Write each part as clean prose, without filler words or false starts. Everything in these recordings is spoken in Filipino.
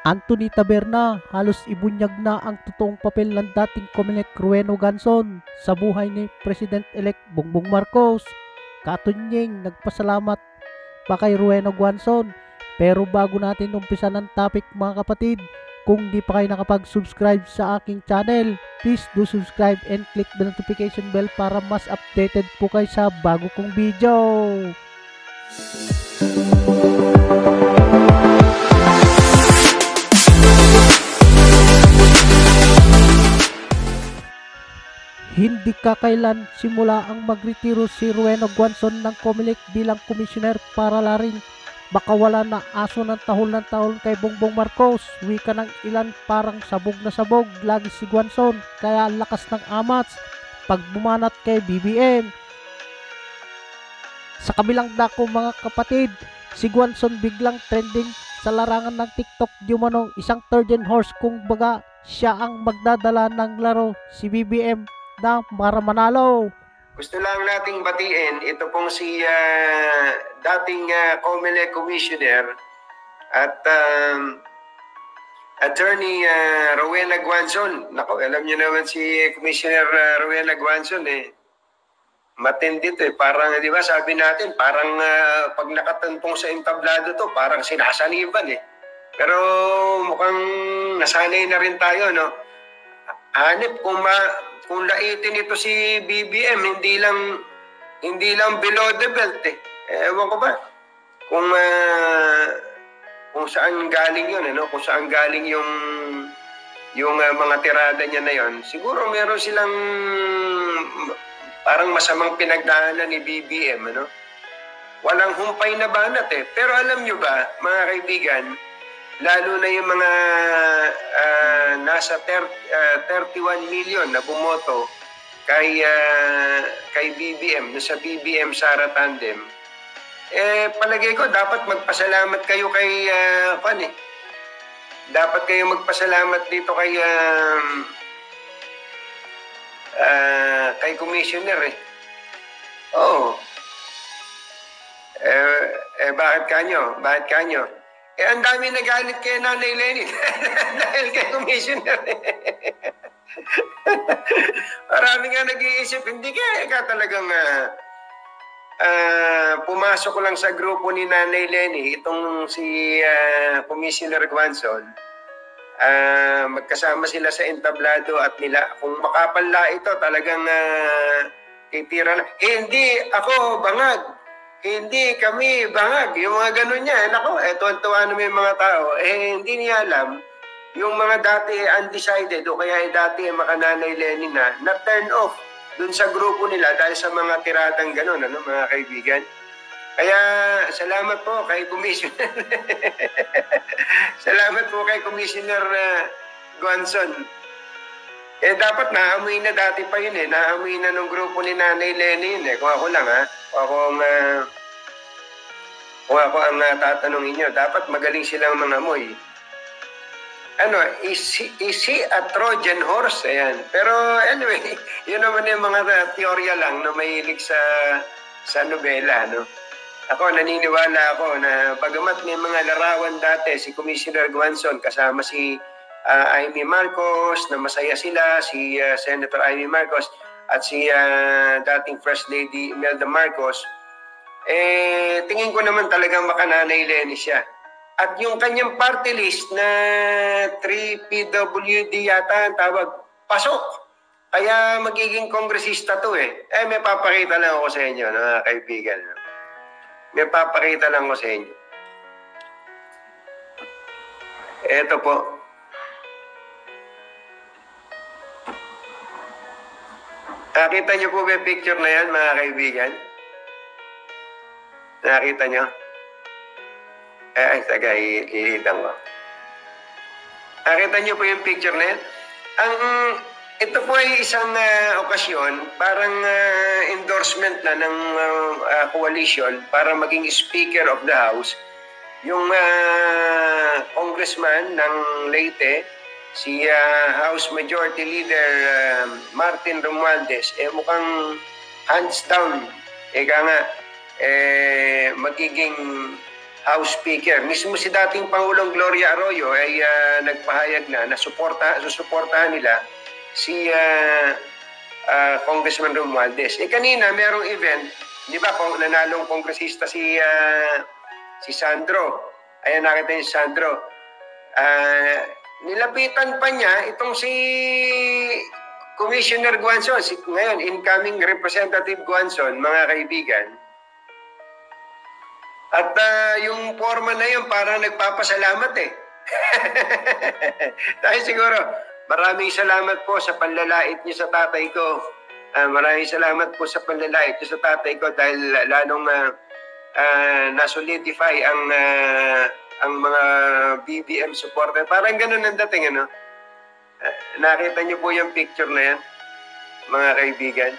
Anthony Taberna, halos ibunyag na ang totoong papel ng dating Comelec Rueno Ganson sa buhay ni President-elect Bongbong Marcos. Katunying nagpasalamat pa kay Rueno Ganson. Pero bago natin umpisa ng topic mga kapatid, kung di pa kayo nakapag-subscribe sa aking channel, please do subscribe and click the notification bell para mas updated po kayo sa bago kong video. Hindi kakailan simula ang magretiro si Rueno Ganson ng Comelec bilang komisyoner para laring baka wala na aso ng tahol kay Bongbong Marcos. Wika ng ilan parang sabog na sabog lagi si Ganson kaya lakas ng amats pag bumanat kay BBM. Sa kabilang dako mga kapatid, si Ganson biglang trending sa larangan ng TikTok di umano isang Trojan horse kung baga siya ang magdadala ng laro si BBM na para manalo. Gusto lang nating batiin, ito pong si dating Comelec Commissioner at Attorney Rowena Ganson. Nako, alam niyo naman si Commissioner Rowena Ganson matindi to Parang, di ba, sabi natin, parang pag nakatantong sa entablado to, parang sinasaniban Pero mukhang nasanay na rin tayo, no? Hanip kung laitin ito si BBM, hindi lang below the belt Ewan ko ba kung saan galing yun, kung saan galing yung mga tirada niya na yon. Siguro meron silang parang masamang pinagdaanan ni BBM, Walang humpay na banat Pero alam nyo ba, mga kaibigan, lalo na yung mga nasa 31 million na bumoto kay BBM, sa BBM Sara Tandem, palagay ko dapat magpasalamat kayo kay dapat kayo magpasalamat dito kay Commissioner Oo. Bakit kanyo? Ang dami nagalit kay Nanay Lenny dahil kay Commissioner. Marami nga nag-iisip, hindi ka talagang pumasok lang sa grupo ni Nanay Lenny, itong si Commissioner Ganson. Magkasama sila sa entablado at nila, kung makapala ito, talagang titira na. Hindi ako bangag. Hindi kami bangag. Yung mga ganun niya, tuwan-tuwa naman yung mga tao. Hindi niya alam, yung mga dati undecided o kaya dati makananay Lenin na turn off dun sa grupo nila dahil sa mga tiradang ganun, mga kaibigan. Kaya salamat po kay Commissioner. Salamat po kay Commissioner Ganson. Dapat naamoy na dati pa yun Naamoy na nung grupo ni Nanay Lenny yun Kung ako lang kung ako ang tatanungin nyo, dapat magaling silang mangamoy. Is he a Trojan horse? Ayan. Pero anyway, yun naman yung mga teorya lang na mahilig sa nobela, Ako, naniniwala ako na bagamat may mga larawan dati, si Commissioner Ganson kasama si Amy Marcos, na masaya sila, si Senator Amy Marcos at si dating First Lady Imelda Marcos, tingin ko naman talagang makananay Lenny siya. At yung kanyang party list na 3PWD yata ang tawag, pasok. Kaya magiging kongresista to may papakita lang ako sa inyo, mga kaibigan. May papakita lang ako sa inyo. Ito po. Nakita niyo po ba yung picture na yan, mga kaibigan? Nakita niyo? Saga, ihitan ko. Nakita niyo po yung picture na yan? Ito po ay isang okasyon, parang endorsement na ng coalition para maging Speaker of the House. Yung congressman ng Leyte, si House Majority Leader Martin Romualdez, mukhang hands down, magiging House Speaker. Mismo si dating Pangulong Gloria Arroyo ay nagpahayag na susuportahan nila si Congressman Romualdez. Kanina merong event, di ba, kung nanalong kongresista si Sandro. Ayan, nakita niyo si Sandro. Nilapitan pa niya itong si Commissioner Guanzon, ngayon incoming Representative Guanzon, mga kaibigan. At yung forma na yun parang nagpapasalamat eh. Dahil siguro, maraming salamat po sa panlalait niyo sa tatay ko. Maraming salamat po sa panlalait niyo sa tatay ko dahil lalong na-solidify ang mga BBM supporter. Parang ganun ang dating, ano? Nakita niyo po yung picture na yan, mga kaibigan.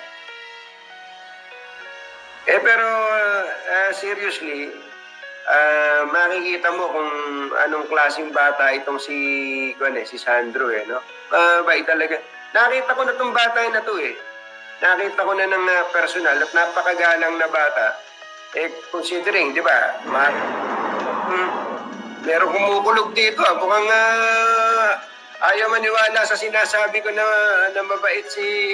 Pero seriously, makikita mo kung anong klaseng bata itong si Sandro no? Bait talaga. Nakita ko na itong bata na to Nakita ko na ng personal at napakagalang na bata. Considering, di ba, merong kumukulog dito. Mukhang ayaw maniwala sa sinasabi ko na mabait si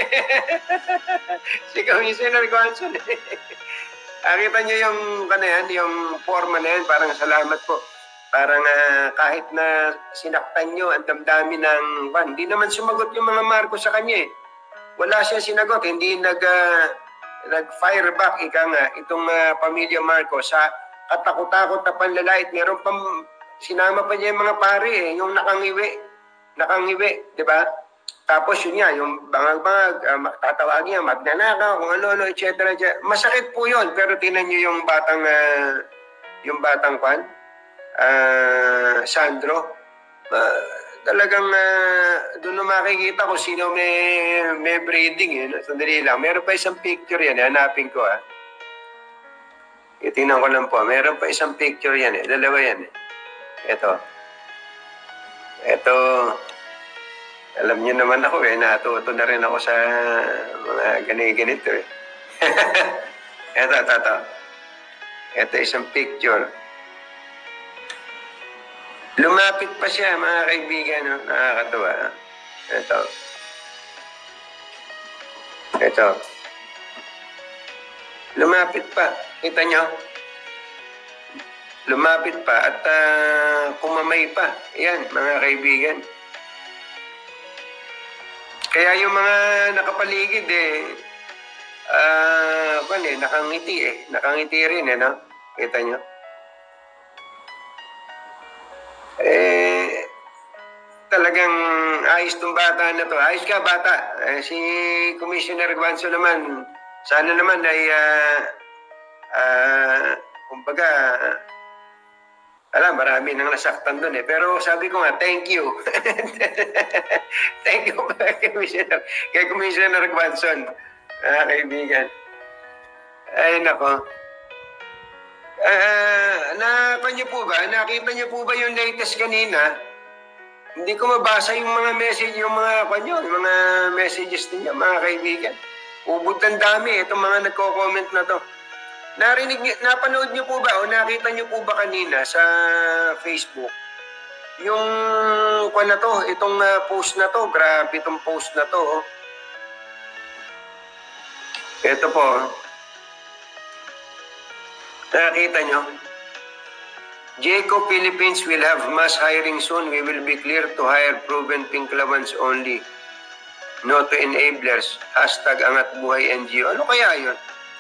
si Commissioner Guanzon. Nakita niyo yung yung forma na yan, parang salamat po. Parang kahit na sinaktan niyo ang damdamin ng hindi naman sumagot yung mga Marcos sa kanya Wala siya sinagot, hindi nag-fire back itong pamilya Marcos sa katakot-takot na panlalait. Meron pang sinama pa niya yung mga pare yung nakangiwi, di ba? Tapos yun nga, yung bangag-bangag, tatawagin niya, magnanakaw, kung ano-ano, etc. Masakit po yun, pero tinan niyo yung batang Sandro. Talagang doon na makikita kung sino may breeding. Sandali lang. Meron pa isang picture yan. Hanapin ko. Tingnan ko lang po. Meron pa isang picture yan. Dalawa yan. Ito. Alam niyo naman ako natuto na rin ako sa mga ganito Ito isang picture. Lumapit pa siya, mga kaibigan, nakakatuwa. Ito. Lumapit pa. Kita niyo? Lumapit pa at kumamay pa. Yan, mga kaibigan. Kaya yung mga nakapaligid nakangiti Nakangiti rin no? Kita nyo? Talagang ayos tong bata na to. Ayos ka, bata. Si Commissioner Guanzon naman, sana naman ay kumbaga marami nang nasaktan doon Pero sabi ko nga, thank you. Thank you kay Commissioner Guanzon. Kaibigan. Ay, nako. Nakita niyo po ba yung latest kanina? Hindi ko mabasa yung mga message, yung mga messages niya, mga kaibigan. Ubod ng dami itong mga nagko-comment na to. Napanood niyo po ba o nakita niyo po ba kanina sa Facebook yung itong post na to, grabe itong post na to. Ito po. Nakita niyo? Jacob Philippines will have mass hiring soon. We will be clear to hire proven pinklawans only. No to enablers. #Angat Buhay NGO. Ano kaya yun?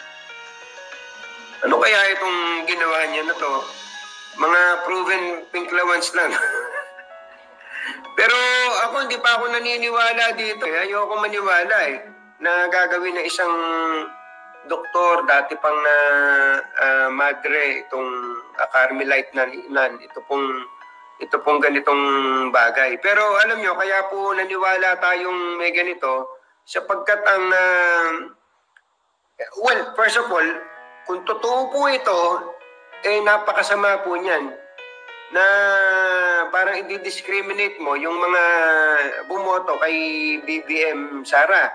Ano kaya itong ginawa niya na to? Mga proven pinklawans lang. Pero ako, hindi pa ako naniniwala dito. Ayoko maniwala na gagawin na isang doktor, dati pang madre, itong Carmelite na ito pong ganitong bagay. Pero alam nyo, kaya po naniwala tayong may ganito, sapagkat first of all, kung totoo po ito, napakasama po niyan na parang i-discriminate mo yung mga bumoto kay BBM Sara.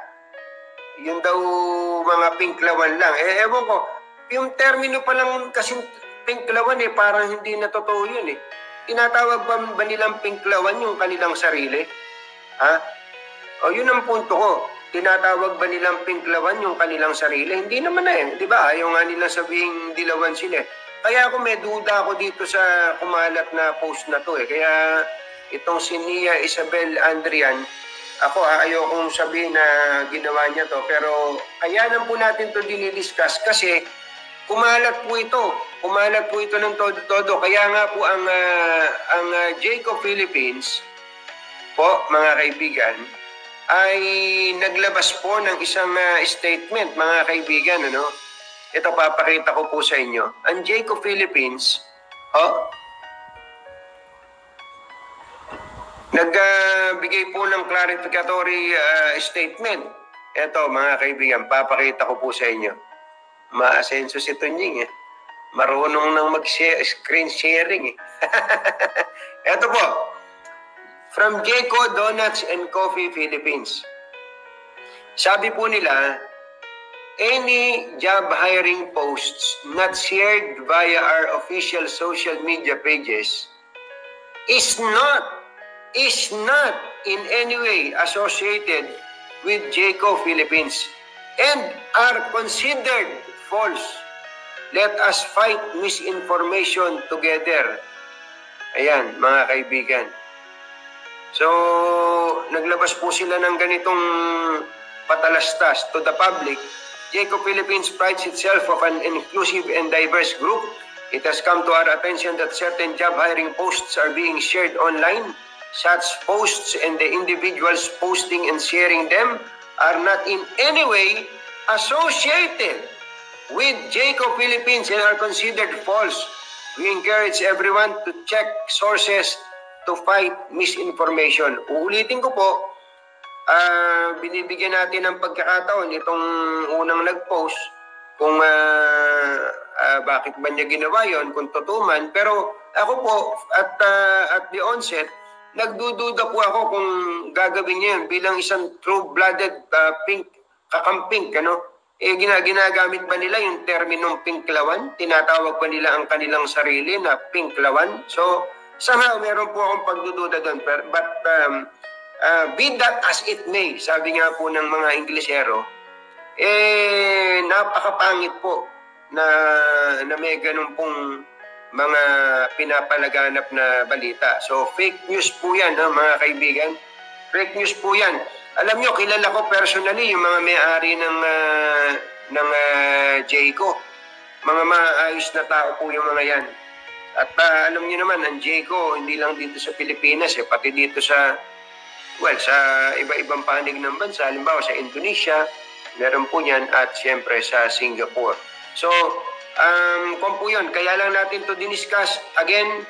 Yun daw mga pinklawan lang. Ewan ko, yung termino pa lang kasi pinklawan parang hindi na totoo yun Tinatawag ba nilang pinklawan yung kanilang sarili? Ha? O yun ang punto ko. Tinatawag ba nilang pinklawan yung kanilang sarili? Hindi naman di ba? Ayaw nga nilang sabihing dilawan sila Kaya ako may duda ako dito sa kumalat na post na to Kaya itong si Nia Isabel Andrian, ako ayaw kong sabihin na ginawa niya to, pero kayanan po natin to dinidiscuss kasi kumalat po ito. Kumalat po ito ng todo-todo. Kaya nga po ang Jayco Philippines po, mga kaibigan, ay naglabas po ng isang statement, mga kaibigan. Ito, papakita ko po sa inyo. Ang Jayco Philippines, nagbigay po ng clarificatory statement. Ito, mga kaibigan, papakita ko po sa inyo. Ma-asenso si Tunying Marunong nang mag-screen sharing Ito po, from Jayco Donuts and Coffee Philippines. Sabi po nila, any job hiring posts not shared via our official social media pages is not in any way associated with Jayco Philippines and are considered false. Let us fight misinformation together. Ayan, mga kaibigan. So, naglabas po sila ng ganitong patalastas to the public. Jayco Philippines prides itself of an inclusive and diverse group. It has come to our attention that certain job hiring posts are being shared online. Such posts and the individuals posting and sharing them are not in any way associated with Jayco Philippines and are considered false. We encourage everyone to check sources to fight misinformation. Uulitin ko po, binibigyan natin ng pagkakataon itong unang nag-post kung bakit ba niya ginawa yon, kung totoo man. Pero ako po, at the onset, nagdududa po ako kung gagawin niya yun bilang isang true-blooded kakamping, ginagamit ba nila yung terminong pinklawan? Tinatawag ba nila ang kanilang sarili na pinklawan? So, somehow, meron po akong pagdududa doon. But, be that as it may, sabi nga po ng mga Inglesero, napakapangit po na may ganun pong mga pinapalaganap na balita. So, fake news po yan, mga kaibigan. Fake news po yan. Alam nyo, kilala ko personally yung mga may-ari ng Jayco. Mga maayos na tao po yung mga yan. At alam nyo naman, ang Jayco, hindi lang dito sa Pilipinas, pati dito sa iba-ibang panig ng bansa. Halimbawa sa Indonesia, meron po yan, at siyempre sa Singapore. So, kung po yun, kaya lang natin to diniscuss. Again,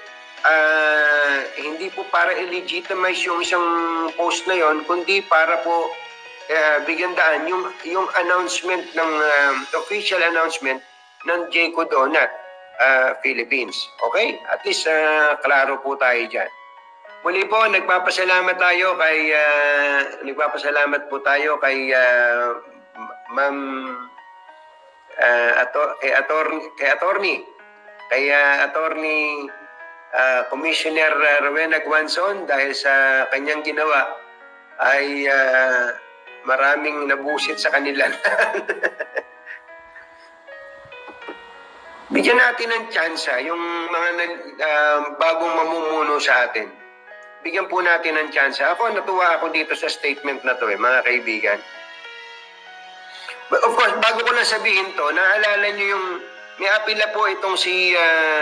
hindi po para i-legitimize yung isang post na yon, kundi para po bigyan daan yung announcement ng official announcement ng Jayco Donut Philippines. Okay? At least klaro po tayo dyan. Muli po, nagpapasalamat po tayo kay Ma'am Attorney Commissioner Rowena Guanzon, dahil sa kanyang ginawa ay maraming nabusit sa kanila. Bigyan natin ng tsansa yung mga bagong mamumuno sa atin. Bigyan po natin ng tsansa. Natuwa ako dito sa statement na to, mga kaibigan. But of course, bago ko na sabihin to, naalala nyo yung may apila po itong si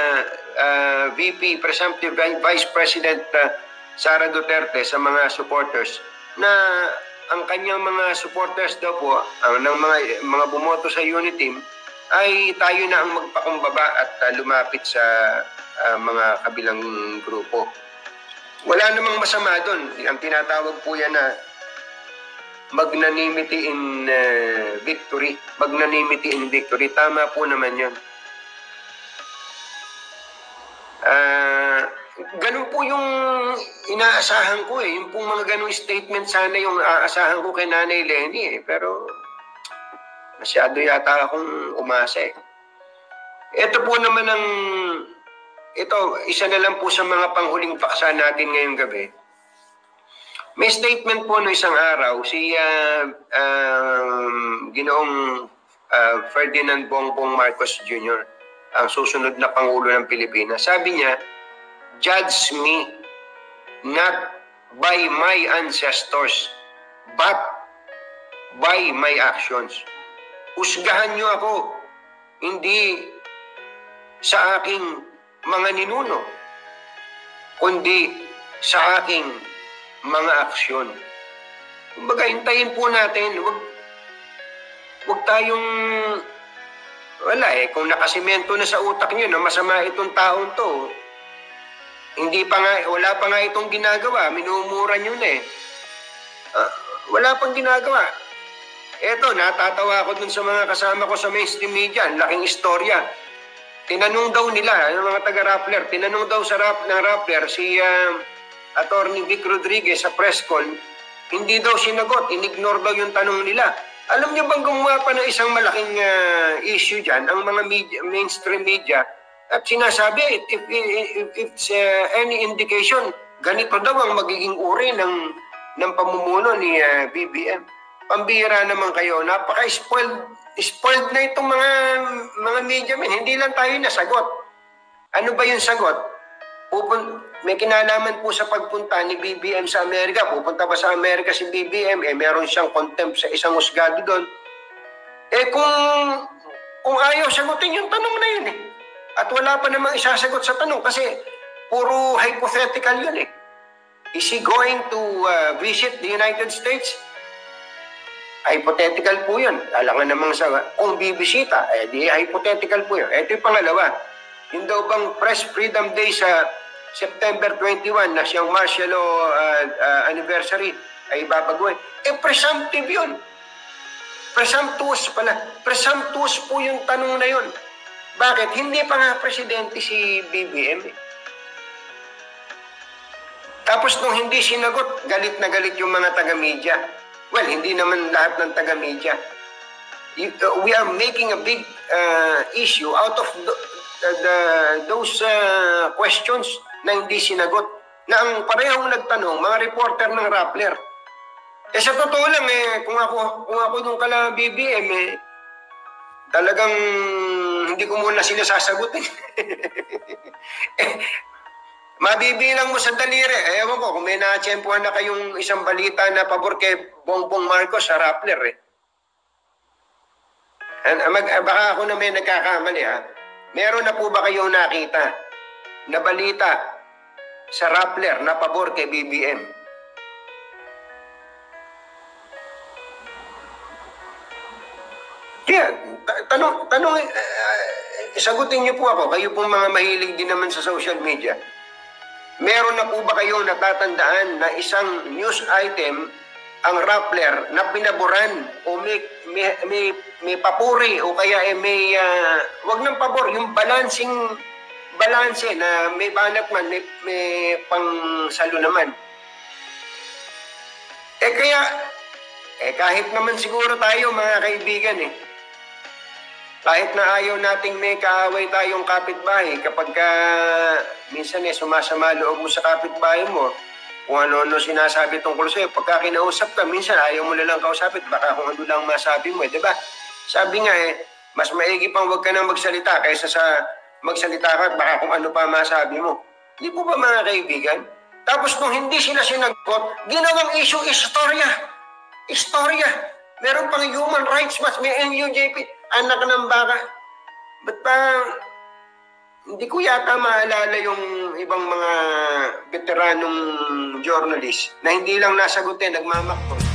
VP, Presumptive Vice President Sara Duterte sa mga supporters na ang kanyang mga supporters daw po, ng mga bumoto sa Uniteam, ay tayo na ang magpakumbaba at lumapit sa mga kabilang grupo. Wala namang masama doon. Ang tinatawag po yan na magnanimity in victory. Magnanimity in victory. Tama po naman yun. Ganun po yung inaasahan ko Yung pong mga ganung statement sana yung aasahan ko kay Nanay Lenny Pero masyado yata akong umasa Ito po naman ang ito, isa na lang po sa mga panghuling paksa natin ngayong gabi. May statement po no isang araw, si Ginoong Ferdinand Bongbong Marcos Jr., ang susunod na Pangulo ng Pilipinas. Sabi niya, "Judge me not by my ancestors, but by my actions." Husgahan niyo ako, hindi sa aking mga ninuno, kundi sa aking mga aksyon. Kumbaga, hintayin po natin, wag tayong, wala kung nakasimento na sa utak niyo na masama itong taong to, wala pa nga itong ginagawa, minumura niyo na wala pang ginagawa. Eto, natatawa ako dun sa mga kasama ko sa mainstream media, ang laking istorya. Tinanong daw nila, yung mga taga-Rappler, tinanong daw ng Rappler si Attorney Vic Rodriguez sa press call, hindi daw sinagot, inignore daw yung tanong nila. Alam niyo bang gumawa pa ng isang malaking issue dyan, ang mga mainstream media, at sinasabi, if it's any indication, ganito daw ang magiging uri ng pamumuno ni BBM. Pambihira naman kayo, napaka-spoiled na itong mga media men. Hindi lang tayo nasagot. Ano ba yung sagot? May kinalaman po sa pagpunta ni BBM sa Amerika. Pupunta ba sa Amerika si BBM? Meron siyang contempt sa isang husgado doon. Kung ayaw sagutin yung tanong na yun At wala pa namang isasagot sa tanong kasi puro hypothetical yun Is he going to visit the United States? Hypothetical po yun. Alangan namang kung bibisita, di hypothetical po yun. Ito yung pangalawa. Yung daw bang Press Freedom Day sa September 21 na siyang martial law anniversary ay babaguhin. Presumptive yun. Presumptuous pala. Presumptuous po yung tanong na yun. Bakit? Hindi pa nga presidente si BBM Tapos nung hindi sinagot, galit na galit yung mga taga-media. Well, hindi naman lahat ng taga-media. We are making a big issue out of those questions na hindi sinagot. Na ang parehong nagtanong, mga reporter ng Rappler. Sa totoo lang, kung ako nung kala BBM, talagang hindi ko muna sila sasagutin. Mabibilang mo sa daliri. Ewan ko, kung may na-tsempuhan na kayong isang balita na pabor kay Bongbong Marcos sa Rappler. Baka ako na may nagkakamali Meron na po ba kayong nakita na balita sa Rappler na pabor kay BBM? Kaya, sagutin niyo po ako. Kayo pong mga mahilig din naman sa social media. Meron na po ba kayong natatandaan na isang news item ang Rappler na pinaboran o may papuri o kaya may wag ng pabor, yung balanse na may banat man, may pangsalo naman. Kahit naman siguro tayo mga kaibigan kahit na ayaw nating may kaaway tayong kapitbahay, kapag minsan sumasama loob mo sa kapitbahay mo, kung ano-ano sinasabi tungkol sa'yo, pagka kinausap ka, minsan ayaw mo na lang kausapit, baka kung ano lang masabi mo, diba? Sabi nga mas maigi pang wag ka nang magsalita kaysa sa magsalita ka at baka kung ano pa masabi mo. Di po ba mga kaibigan? Tapos nung hindi sila sinagot, ginawang issue, istorya. Meron pang human rights watch, may NUJP, anak ng baka. Ba't pa, hindi ko yata maalala yung ibang mga veteranong journalist na hindi lang nasagutin, nagmamakto.